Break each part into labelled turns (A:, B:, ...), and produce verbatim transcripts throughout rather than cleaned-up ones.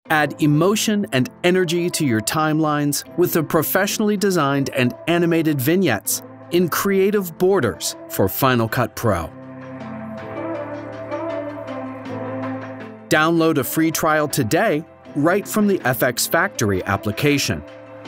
A: Add emotion and energy to your timelines with the professionally designed and animated vignettes in creative borders for Final Cut Pro. Download a free trial today right from the FxFactory application.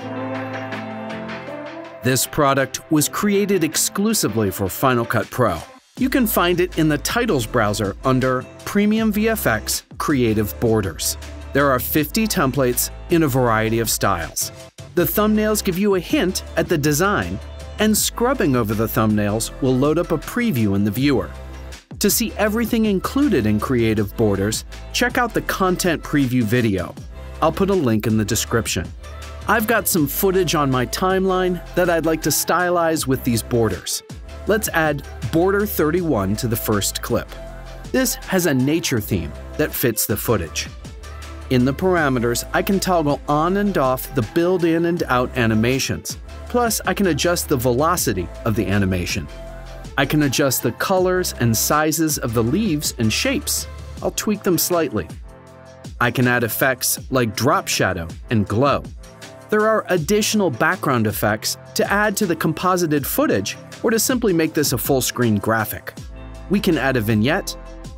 A: This product was created exclusively for Final Cut Pro. You can find it in the Titles browser under Premium V F X Creative Borders. There are fifty templates in a variety of styles. The thumbnails give you a hint at the design, and scrubbing over the thumbnails will load up a preview in the viewer. To see everything included in Creative Borders, check out the content preview video. I'll put a link in the description. I've got some footage on my timeline that I'd like to stylize with these borders. Let's add border thirty-one to the first clip. This has a nature theme that fits the footage. In the parameters, I can toggle on and off the build-in and out animations. Plus, I can adjust the velocity of the animation. I can adjust the colors and sizes of the leaves and shapes. I'll tweak them slightly. I can add effects like drop shadow and glow. There are additional background effects to add to the composited footage or to simply make this a full-screen graphic. We can add a vignette,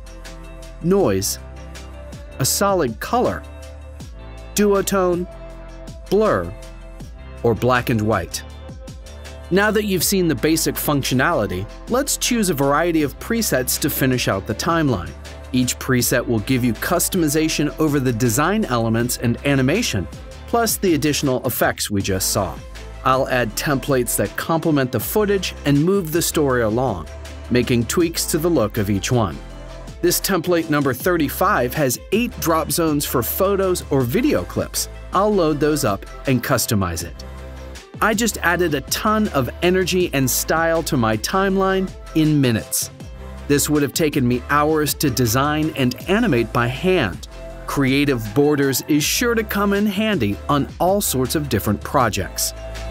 A: noise, a solid color, duotone, blur, or black and white. Now that you've seen the basic functionality, let's choose a variety of presets to finish out the timeline. Each preset will give you customization over the design elements and animation, plus the additional effects we just saw. I'll add templates that complement the footage and move the story along, making tweaks to the look of each one. This template number thirty-five has eight drop zones for photos or video clips. I'll load those up and customize it. I just added a ton of energy and style to my timeline in minutes. This would have taken me hours to design and animate by hand. Creative Borders is sure to come in handy on all sorts of different projects.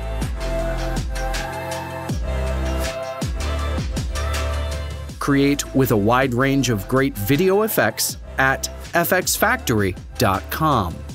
A: Create with a wide range of great video effects at F X Factory dot com.